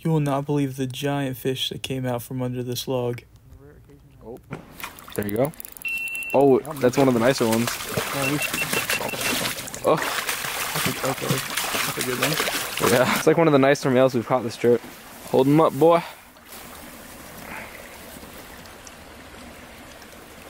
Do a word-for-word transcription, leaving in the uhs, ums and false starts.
You will not believe the giant fish that came out from under this log. Oh, there you go. Oh, that's one of the nicer ones. Oh. Okay, that's a good one. Yeah, it's like one of the nicer males we've caught this trip. Hold him up, boy.